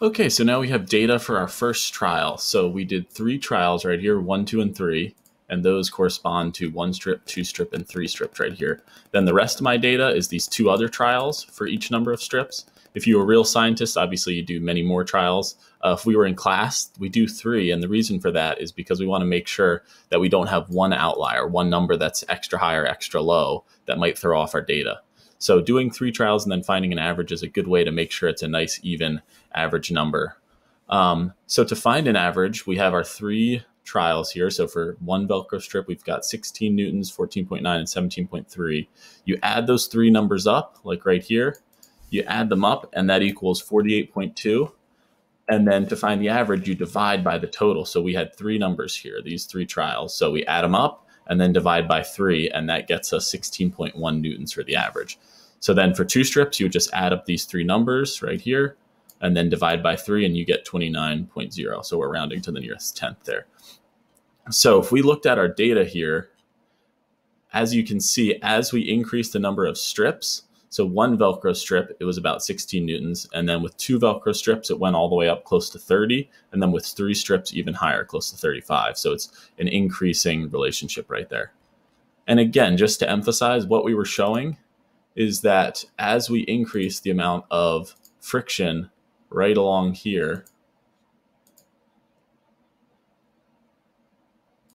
Okay, so now we have data for our first trial. So we did 3 trials right here, 1, 2, and 3, and those correspond to 1 strip, 2 strip, and 3 strips right here. Then the rest of my data is these 2 other trials for each number of strips. If you were a real scientist, obviously you do many more trials. If we were in class, we do 3, and the reason for that is because we want to make sure that we don't have one outlier, one number that's extra high or extra low that might throw off our data. So doing 3 trials and then finding an average is a good way to make sure it's a nice, even average number. So to find an average, we have our 3 trials here. So for 1 Velcro strip, we've got 16 newtons, 14.9, and 17.3. You add those 3 numbers up, like right here. You add them up, and that equals 48.2. And then to find the average, you divide by the total. So we had 3 numbers here, these 3 trials. So we add them up and then divide by 3, and that gets us 16.1 newtons for the average. So then for 2 strips, you would just add up these 3 numbers right here and then divide by 3, and you get 29.0. So we're rounding to the nearest tenth there. So if we looked at our data here, as you can see, as we increase the number of strips, so 1 Velcro strip, it was about 16 newtons. And then with 2 Velcro strips, it went all the way up close to 30. And then with 3 strips, even higher, close to 35. So it's an increasing relationship right there. And again, just to emphasize, what we were showing is that as we increase the amount of friction right along here,